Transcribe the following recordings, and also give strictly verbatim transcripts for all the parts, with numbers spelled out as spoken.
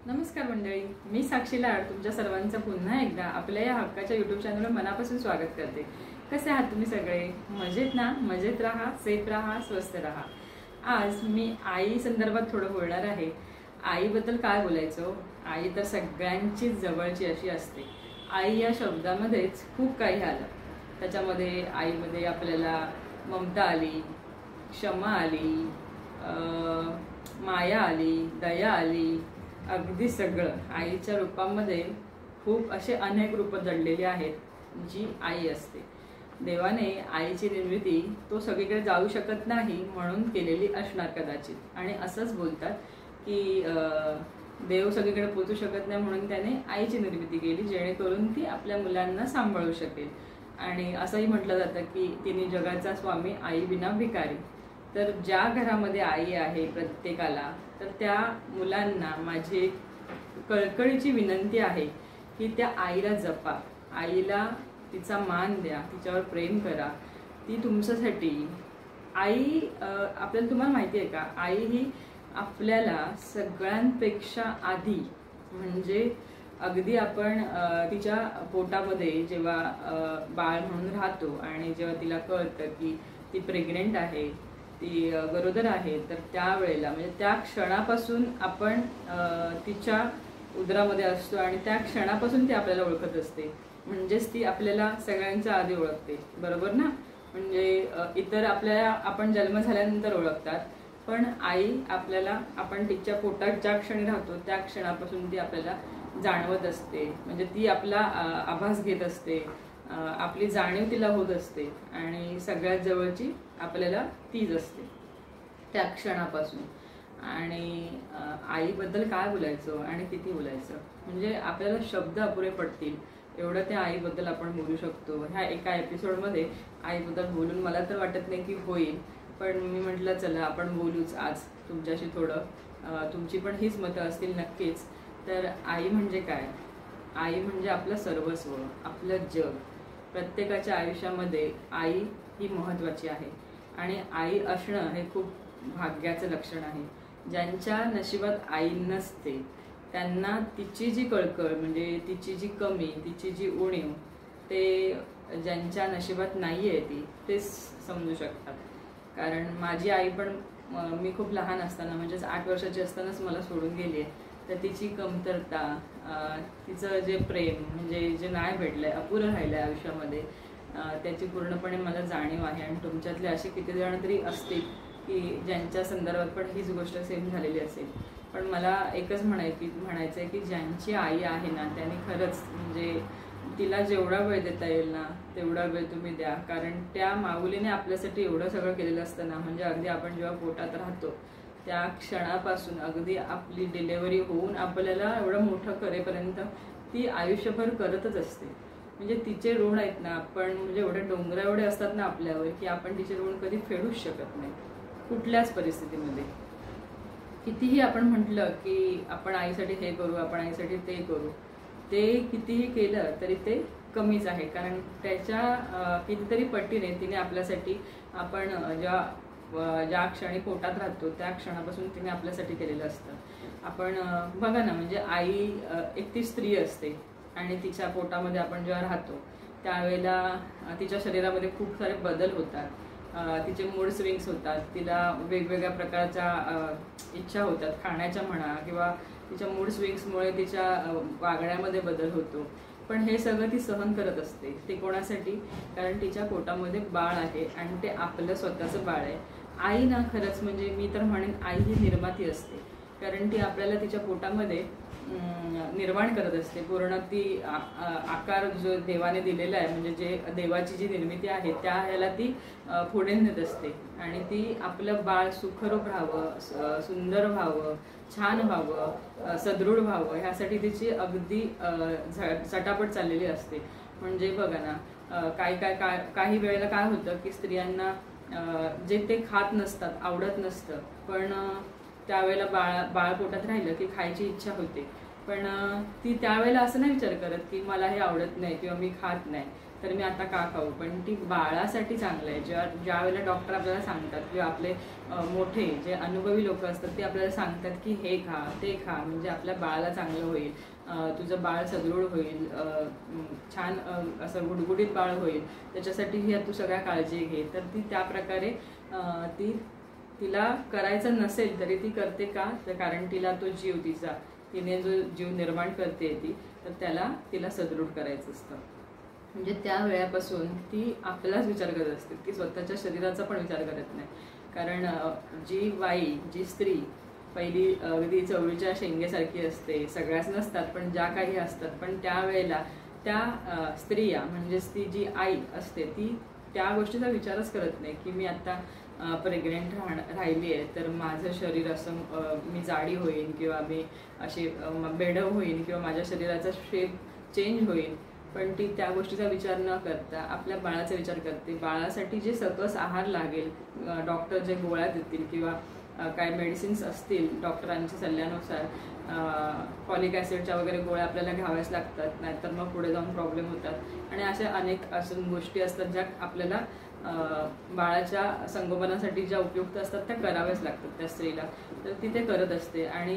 नमस्कार मंडळी, मी साक्षी लाड तुमच्या सर्वांचं पुन्हा एकदा आपल्या या हक्काच्या यूट्यूब चॅनलवर मनापासून स्वागत करते। कसे आहात तुम्ही सगळे? मजेत ना? मजेत राहा, सेफ राहा, स्वस्थ राहा। आज मी आई संदर्भात थोडं बोलणार आहे। आईबद्दल काय बोलायचं? आई तर सगळ्यांची जवळची अशी असते। आई या शब्दामध्येच खूप काही आलं। त्याच्यामध्ये आईमध्ये आपल्याला ममता आली, क्षमा आली, माया आली, दया आली, अगदी सगळं आईच्या रूपामध्ये खूप असे अनेक रूप दडलेली आहेत जी आई असते। देवाने आईची निर्मिती तो सगळीकडे जाऊ शकत नाही म्हणून केलेली असणार कदाचित। आणि असंच बोलतात की देव सगळीकडे पोहोचू शकत नाही म्हणून त्याने आईची निर्मिती केली जेणेकरून ती आपल्या मुलांना सांभाळू शकेल। आणि असंही म्हटलं जातं की तिने जगाचा स्वामी आई विना भिकारी। तर ज्या घरामध्ये आई आहे प्रत्येकाला, तर त्या मुलांना माझी कळकळीची विनंती आहे की त्या आईला जपा, आईला तिचा मान द्या, तिच्यावर प्रेम करा। ती तुमच्यासाठी आई आपल्याला तुम्हाला माहिती आहे का, आई ही आपल्याला सगळ्यांपेक्षा आधी म्हणजे अगदी आपण तिच्या पोटामध्ये जेव्हा बाळ म्हणून राहतो आणि जेव्हा तिला कळतं की ती प्रेग्नेंट आहे, ती गरोदर आहे, तर त्यावेळेला म्हणजे त्या क्षणापासून आपण तिच्या उदरामध्ये असतो आणि त्या क्षणापासून ती आपल्याला ओळखत असते। म्हणजेच ती आपल्याला सगळ्यांच्या आधी ओळखते, बरोबर ना? म्हणजे इतर आपल्याला आपण जन्म झाल्यानंतर ओळखतात, पण आई आपल्याला आपण तिच्या पोटात ज्या क्षणी राहतो त्या क्षणापासून ती आपल्याला जाणवत असते। म्हणजे ती आपला आभास घेत असते, आपली जाणीव तिला होत असते आणि सगळ्यात जवळची आपल्याला तीच असते त्या क्षणापासून। आणि आईबद्दल काय बोलायचं आणि किती बोलायचं, म्हणजे आपल्याला शब्द अपुरे पडतील एवढं त्या आईबद्दल आपण बोलू शकतो। ह्या एका एपिसोडमध्ये आईबद्दल बोलून मला तर वाटत नाही की होईल, पण मी म्हटलं चला आपण बोलूच आज तुमच्याशी थोडं। तुमची पण हीच मतं असतील नक्कीच। तर आई म्हणजे काय? आई म्हणजे आपलं सर्वस्व, आपलं जग। प्रत्येकाच्या आयुष्यामध्ये आई ही महत्त्वाची आहे आणि आई असणं हे खूप भाग्याचं लक्षण आहे। ज्यांच्या नशिबात आई नसते त्यांना तिची जी कळकळ म्हणजे तिची जी कमी, तिची जी उणीव ते ज्यांच्या नशिबात नाही आहे ती तेच समजू शकतात। कारण माझी आई पण मी खूप लहान असताना म्हणजेच आठ वर्षाची असतानाच मला सोडून गेली आहे। तर तिची कमतरता, तिचं जे प्रेम म्हणजे जे नाही भेटलंय, अपुरं राहिलंय आयुष्यामध्ये, त्याची पूर्णपणे मला जाणीव आहे। आणि तुमच्यातले असे किती जण तरी असतील की ज्यांच्या संदर्भात पण हीच गोष्ट सेम झालेली असेल। पण मला एकच म्हणायची म्हणायचं आहे की ज्यांची आई आहे ना त्यांनी खरंच म्हणजे तिला जेवढा वेळ देता येईल ना तेवढा वेळ तुम्ही द्या। कारण त्या माऊलीने आपल्यासाठी एवढं सगळं केलेलं असतं ना, म्हणजे अगदी आपण जेव्हा पोटात राहतो त्या क्षणापासून अगदी आपली डिलेव्हरी होऊन आपल्याला एवढं मोठं करेपर्यंत ती आयुष्यभर करतच असते। म्हणजे तिचे ऋण आहेत ना आपण, म्हणजे एवढे डोंगरा एवढे असतात ना आपल्यावर की आपण तिचे ऋण कधी फेडूच शकत नाही कुठल्याच परिस्थितीमध्ये। कितीही आपण म्हटलं की आपण आईसाठी हे करू, आपण आईसाठी ते करू, ते कितीही केलं तरी ते कमीच आहे। कारण त्याच्या कितीतरी पटीने तिने आपल्यासाठी आपण जेव्हा ज्या क्षणी पोटात राहतो त्या क्षणापासून तिने आपल्यासाठी केलेलं असतं। आपण बघा ना, म्हणजे आई एक ती स्त्री असते आणि तिच्या पोटामध्ये आपण जेव्हा राहतो त्यावेळेला तिच्या शरीरामध्ये खूप सारे बदल होतात, तिचे मूड स्विंग्स होतात, तिला वेगवेगळ्या प्रकारच्या इच्छा होतात खाण्याच्या म्हणा, किंवा तिच्या मूड स्विंग्समुळे तिच्या वागण्यामध्ये बदल होतो। पण हे सगळं ती सहन करत असते। ते कोणासाठी? कारण तिच्या पोटामध्ये बाळ आहे आणि ते आपलं स्वतःचं बाळ आहे। आई ना खरंच म्हणजे मी तर म्हणेन आई ही निर्माती असते, कारण ती आपल्याला तिच्या पोटामध्ये निर्माण करत असते। पूर्ण ती आकार जो देवाने दिलेला आहे म्हणजे जे देवाची जी निर्मिती आहे त्या ह्याला ती पुढे नेत असते आणि ती आपलं बाळ सुखरूप राहावं, सुंदर व्हावं, छान व्हावं, सदृढ व्हावं ह्यासाठी तिची अगदी चटापट चाललेली असते। म्हणजे बघा ना, काही काय काय काही वेळेला काय होतं की स्त्रियांना जे ते खात नसतात, आवडत नसतं, पण त्यावेळेला बाळ बाळ पोटात राहिलं की खायची इच्छा होते, पण ती त्यावेळेला असं नाही विचार करत की मला हे आवडत नाही किंवा मी खात नाही। तर मी आता का खाऊ, पण ती बाळासाठी चांगलं आहे. ज्या ज्या वेळेला डॉक्टर आपल्याला सांगतात किंवा आपले मोठे जे अनुभवी लोक असतात ते आपल्याला सांगतात की हे खा ते खा, म्हणजे आपल्या बाळाला चांगलं होईल, तुझं बाळ सदृढ होईल, छान असं गुडगुडीत बाळ होईल, त्याच्यासाठी ही तू सगळ्या काळजी घे. तर ती त्या प्रकारे ती तिला करायचं नसेल तरी ती करते का, तर कारण तिला तो जीव, तिचा तिने जो जीव निर्माण करते ती, तर त्याला तिला सदृढ करायचं असतं. म्हणजे त्या वेळापासून ती आपल्यालाच विचार करत असते, की स्वतःच्या शरीराचा पण विचार करत नाही. कारण जी बाई, जी स्त्री पहिली अगदी चवळीच्या शेंगेसारखी असते, सगळ्याच नसतात पण ज्या काही असतात, पण त्यावेळेला त्या स्त्रिया म्हणजेच ती जी आई असते ती त्या गोष्टीचा विचारच करत नाही की मी आता प्रेग्नेंट राह राहिली आहे तर माझं शरीर असं मी जाडी होईन किंवा मी अशी बेढव होईन किंवा माझ्या शरीराचा शेप चेंज होईल. पण ती त्या गोष्टीचा विचार न करता आपल्या बाळाचा विचार करते. बाळासाठी जे सकस आहार लागेल, डॉक्टर जे गोळ्या देतील किंवा काय मेडिसिन्स असतील डॉक्टरांच्या सल्ल्यानुसार, फॉलिक ॲसिडच्या वगैरे गोळ्या आपल्याला घ्याव्याच लागतात, नाहीतर मग पुढे जाऊन प्रॉब्लेम होतात. आणि अशा अनेक अशा गोष्टी असतात ज्या आपल्याला बाळाच्या संगोपनासाठी ज्या उपयुक्त असतात त्या कराव्याच लागतात त्या स्त्रीला. तर ती ते करत असते. आणि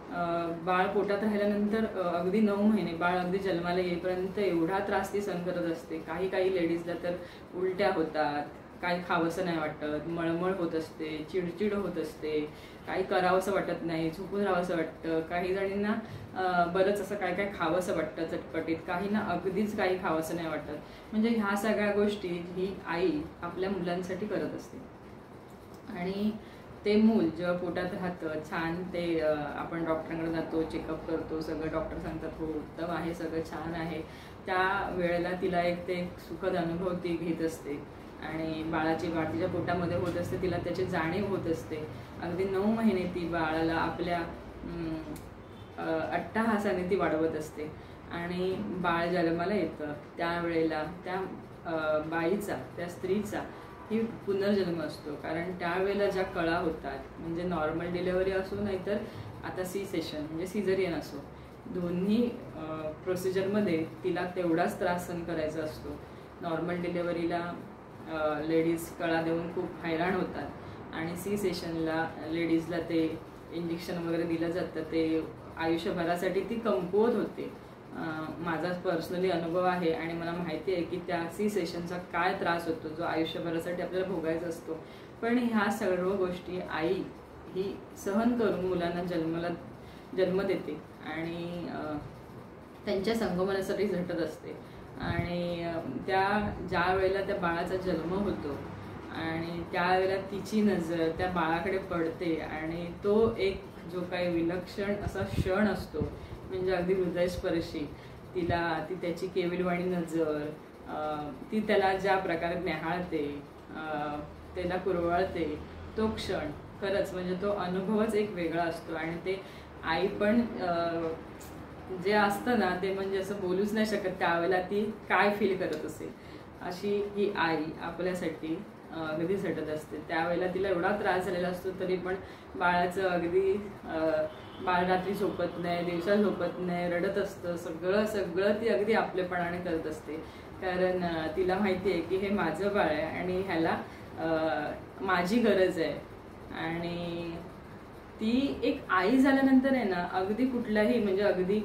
बाळ पोटात राहिल्यानंतर अगदी नऊ महिने बाळ अगदी जन्माला येईपर्यंत एवढा त्रास ती सहन करत असते. काही काही लेडीजला तर उलट्या होतात, काही खावंसं नाही वाटत, मळमळ होत असते, चिडचिड होत असते, काही करावंसं वाटत नाही, झोपून राहावंसं वाटतं. काही जणींना बरंच असं काय काय खावंसं वाटतं चटपटीत, काहींना अगदीच काही खावंसं नाही वाटत. म्हणजे ह्या सगळ्या गोष्टी ही आई आपल्या मुलांसाठी करत असते. आणि ते मूल जेव्हा पोटात राहतं छान, ते आपण डॉक्टरांकडे जातो, चेकअप करतो, सगळं डॉक्टर सांगतात हो उत्तम आहे, सगळं छान आहे, त्या वेळेला तिला एक ते सुखद अनुभव ती घेत असते. आणि बाळाची वाढ तिच्या पोटामध्ये होत असते, तिला त्याची जाणीव होत असते. अगदी नऊ महिने ती बाळाला आपल्या अट्टाहासाने ती वाढवत असते. आणि बाळ जन्माला येतं त्यावेळेला त्या बाईचा, त्या स्त्रीचा ही पुनर्जन्म असतो. कारण त्यावेळेला ज्या कळा होतात, म्हणजे नॉर्मल डिलेव्हरी असो नाहीतर आता सी सेशन म्हणजे सिझरियन असो, दोन्ही प्रोसिजरमध्ये तिला तेवढाच त्रास सहन करायचा असतो. नॉर्मल डिलेव्हरीला लेडीज कळा देऊन खूप हैराण होतात आणि सी सेशनला लेडीजला ते इंजेक्शन वगैरे दिलं जातं, ते आयुष्यभरासाठी ती कमकुवत होते. माझा पर्सनली अनुभव आहे आणि मला माहिती आहे की त्या सी सेशनचा काय त्रास होतो जो आयुष्यभरासाठी आपल्याला भोगायचा असतो. पण ह्या सर्व गोष्टी आई ही सहन करून मुलांना जन्माला जन्म देते आणि त्यांच्या संगोपनासाठी झटत असते. आणि त्या ज्या वेळेला त्या बाळाचा जन्म होतो आणि त्यावेळेला तिची नजर त्या बाळाकडे पडते आणि तो एक जो काही विलक्षण असा क्षण असतो, म्हणजे अगदी हृदयस्पर्शी, तिला ती त्याची केविलवाणी नजर, ती त्याला ज्या प्रकारे न्याहाळते, त्याला कुरवाळते, तो क्षण खरंच म्हणजे तो अनुभवच एक वेगळा असतो. आणि ते आई पण जे असतं ना ते म्हणजे असं बोलूच नाही शकत त्यावेळेला ती काय फील करत असेल. अशी ही आई आपल्यासाठी अगदी झटत असते. त्यावेळेला तिला एवढा त्रास झालेला असतो तरी पण बाळाचं अगदी बाळ रात्री झोपत नाही, दिवसा झोपत नाही, रडत असतं, सगळं सगळं ती अगदी आपलेपणाने करत असते. कारण तिला माहिती आहे की हे माझं बाळ आहे आणि ह्याला माझी गरज आहे. आणि ती एक आई झाल्यानंतर आहे ना अगदी कुठलाही म्हणजे अगदी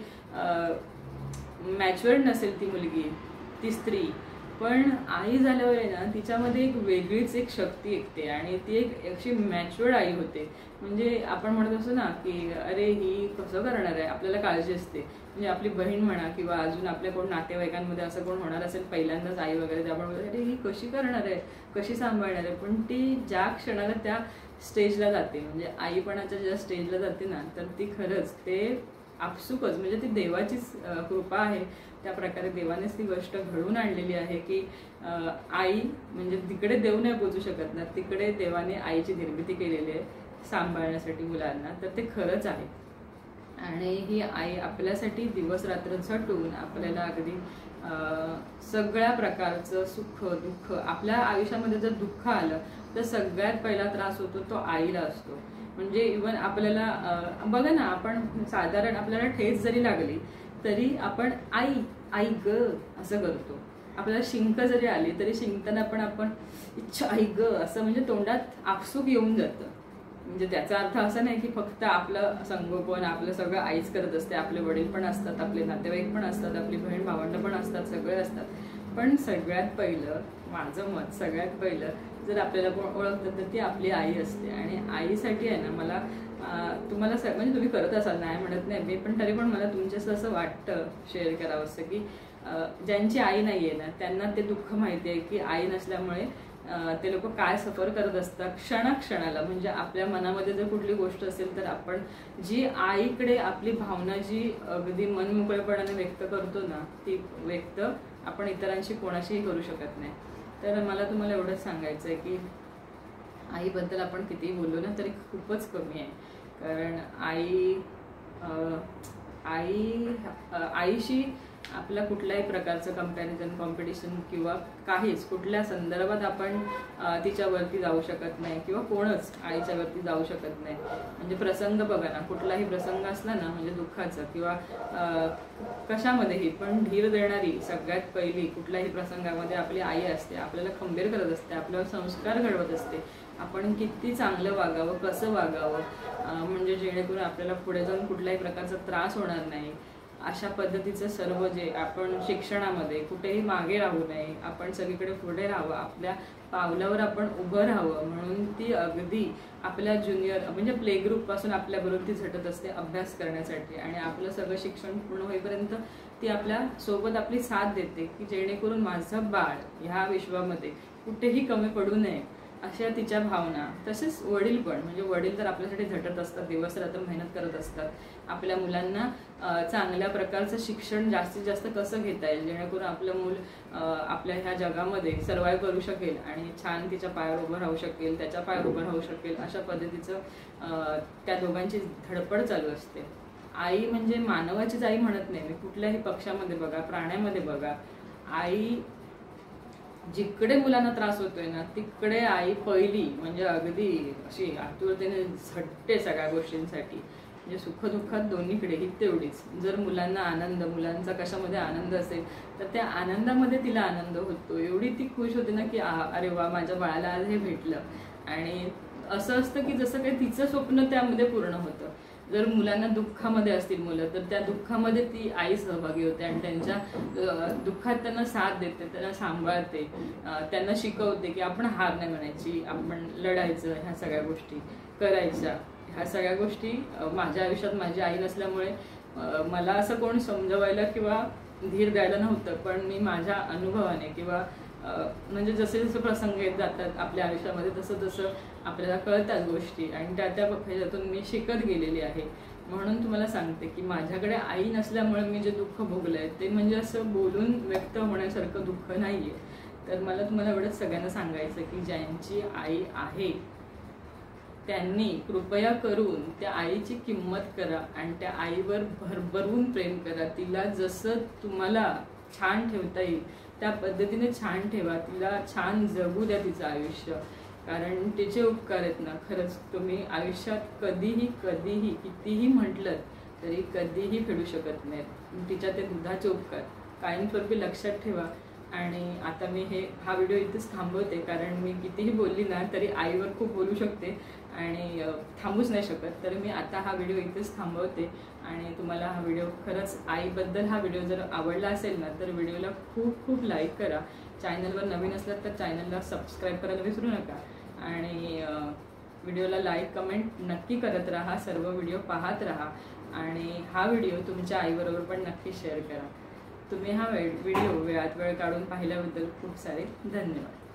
मॅच्युअर्ड नसेल ती मुलगी, ती स्त्री, पण आई झाल्यावर आहे ना तिच्यामध्ये एक वेगळीच एक शक्ती येते आणि ती एक अशी मॅच्युअर्ड आई होते. म्हणजे आपण म्हणत असतो ना की अरे ही कसं करणार आहे, आपल्याला काळजी असते. म्हणजे आपली बहीण म्हणा किंवा अजून आपल्या कोण नातेवाईकांमध्ये असं कोण होणार असेल पहिल्यांदाच आई वगैरे, त्यामुळे अरे ही कशी करणार आहे, कशी सांभाळणार आहे. पण ती ज्या क्षणाला त्या स्टेजला जाते, म्हणजे आईपणाच्या ज्या स्टेजला जाते ना, तर ती खरंच ते आपसुकच म्हणजे ती देवाचीच कृपा आहे. त्या प्रकारे देवानेच ती गोष्ट घडवून आणलेली आहे की आई म्हणजे तिकडे देव नाही पोचू शकत ना, तिकडे देवाने आईची निर्मिती केलेली आहे सांभाळण्यासाठी मुलांना. तर ते खरंच आहे. आणि ही आई आपल्यासाठी दिवस रात्र झटून आपल्याला अगदी सगळ्या प्रकारचं सुख दुःख, आपल्या आयुष्यामध्ये जर दुःख आलं तर सगळ्यात पहिला त्रास होतो तो आईला असतो. म्हणजे इवन आपल्याला बघा ना, आपण साधारण आपल्याला ठेच जरी लागली तरी आपण आई आई ग असं करतो. आपल्याला शिंक जरी आली तरी शिंकताना पण आपण इच्छा आई ग असं म्हणजे तोंडात आपसूक येऊन जातं. म्हणजे त्याचा अर्थ असा नाही की फक्त आपलं संगोपन आपलं सगळं आईच करत असते. आपले वडील पण असतात, आपले नातेवाईक पण असतात, आपली बहीण भावंड पण असतात, सगळे असतात. पण सगळ्यात पहिलं माझं मत, सगळ्यात पहिलं जर आपल्याला कोण ओळखतं तर ती आपली आई असते. आणि आईसाठी आहे ना, मला तुम्हाला स म्हणजे तुम्ही करत असाल, नाही म्हणत नाही मी, पण तरी पण मला तुमच्यासं असं वाटतं शेअर करावं असं की ज्यांची आई नाही आहे ना त्यांना ते दुःख माहिती आहे की आई नसल्यामुळे ते लोक काय सफर करत असतात क्षणाक्षणाला. म्हणजे आपल्या मनामध्ये जर कुठली गोष्ट असेल तर आपण जी आईकडे आपली भावना जी अगदी मनमोकळेपणाने व्यक्त करतो ना, ती व्यक्त आपण इतरांशी कोणाशीही करू शकत नाही. तर मला तुम्हाला एवढंच सांगायचं आहे की आईबद्दल आपण कितीही बोललो ना तरी खूपच कमी आहे. कारण आई आई आईशी आपल्या कुठल्याही प्रकारचं कंपॅरिझन, कॉम्पिटिशन किंवा काहीच कुठल्या संदर्भात आपण तिच्यावरती जाऊ शकत नाही किंवा कोणच आईच्यावरती जाऊ शकत नाही. म्हणजे प्रसंग बघा ना, कुठलाही प्रसंग असला ना, म्हणजे दुःखाचं किंवा कशामध्येही पण धीर देणारी सगळ्यात पहिली कुठल्याही प्रसंगामध्ये आपली आई असते. आपल्याला खंबीर करत असते, आपल्यावर संस्कार घडवत असते. आपण किती चांगलं वागावं, कसं वागावं, म्हणजे जेणेकरून आपल्याला पुढे जाऊन कुठल्याही प्रकारचा त्रास होणार नाही, अशा पद्धतीचं सर्व जे आपण शिक्षणामध्ये कुठेही मागे राहू नये, आपण सगळीकडे पुढे राहावं, आपल्या पावलावर आपण उभं राहावं म्हणून ती अगदी आपल्या ज्युनियर म्हणजे प्ले ग्रुपपासून आपल्याबरोबर ती झटत असते अभ्यास करण्यासाठी. आणि आपलं सगळं शिक्षण पूर्ण होईपर्यंत ती आपल्या सोबत आपली साथ देते की जेणेकरून माझं बाळ ह्या विश्वामध्ये कुठेही कमी पडू नये, अशा तिच्या भावना. तसेच वडील पण, म्हणजे वडील तर आपल्यासाठी झटत असतात, दिवस रात्र मेहनत करत असतात. आपल्या मुलांना चांगल्या प्रकारचं शिक्षण जास्तीत जास्त कसं घेता येईल जेणेकरून आपलं मूल आपल्या ह्या जगामध्ये सर्वाइव्ह करू शकेल आणि छान तिच्या पायावर उभं राहू शकेल, त्याच्या पायावर उभं राहू शकेल, अशा पद्धतीचं त्या दोघांची धडपड चालू असते. आई म्हणजे मानवाचीच आई म्हणत नाही मी, कुठल्याही पक्षामध्ये बघा, प्राण्यामध्ये बघा, आई जिकडे मुलांना त्रास होतोय ना तिकडे आई पहिली म्हणजे अगदी अशी आतुरतेने झटते सगळ्या गोष्टींसाठी. म्हणजे सुखदुःखात दोन्हीकडेही तेवढीच. जर मुलांना आनंद, मुलांचा कशामध्ये आनंद असेल तर त्या आनंदामध्ये तिला आनंद होतो. एवढी ती खुश होते ना की अरे वा माझ्या बाळाला आज हे भेटलं. आणि असं असतं की जसं काही तिचं स्वप्न त्यामध्ये पूर्ण होतं. जर मुलांना दुःखामध्ये असतील मुलं तर त्या दुःखामध्ये ती आई सहभागी होते आणि त्यांच्या दुःखात त्यांना साथ देते, त्यांना सांभाळते, त्यांना शिकवते की आपण हार नाही म्हणायची, आपण लढायचं, ह्या सगळ्या गोष्टी करायच्या. ह्या सगळ्या गोष्टी माझ्या आयुष्यात माझी आई नसल्यामुळे मला असं कोण समजवायला किंवा धीर द्यायला नव्हतं. पण मी माझ्या अनुभवाने किंवा म्हणजे जसे जसे प्रसंग येत जातात आपल्या आयुष्यामध्ये तसं तसं आपल्याला कळतात गोष्टी आणि त्या त्या ह्याच्यातून मी शिकत गेलेली आहे. म्हणून तुम्हाला सांगते की माझ्याकडे आई नसल्यामुळे मी जे दुःख भोगलंय ते म्हणजे असं बोलून व्यक्त होण्यासारखं दुःख नाहीये. तर मला तुम्हाला एवढंच सगळ्यांना सांगायचं की ज्यांची आई आहे त्यांनी कृपया करून त्या आईची किंमत करा आणि त्या आईवर भरभरून प्रेम करा. तिला जसं तुम्हाला छान ठेवता येईल त्या पद्धतीने छान ठेवा, तिला छान जगू द्या तिचं आयुष्य. कारण तिचे उपकार आहेत ना खरंच तुम्ही आयुष्यात कधीही कधीही कितीही म्हटलं तरी कधीही फेडू शकत नाहीत. तिच्या ते दुधाचे उपकार कायमस्वरूपी लक्षात ठेवा. आणि आता मी हे हा व्हिडिओ इथेच थांबवते कारण मी कितीही बोलली ना तरी आईवर खूप बोलू शकते आणि थांबूच नाही शकत. तर मी आता हा व्हिडिओ इथेच थांबवते आणि तुम्हाला हा व्हिडिओ खरंच आईबद्दल हा व्हिडिओ जर आवडला असेल ना तर व्हिडिओला खूप खूप लाईक करा. चॅनलवर नवीन असलात तर चॅनलला सबस्क्राईब करायला विसरू नका आणि व्हिडिओला लाईक कमेंट नक्की करत राहा, सर्व व्हिडिओ पाहत राहा आणि हा व्हिडिओ तुमच्या आईबरोबर पण नक्की शेअर करा. तुम्ही हा व्हिडिओ वेळात वेळ काढून पाहिल्याबद्दल खूप सारे धन्यवाद.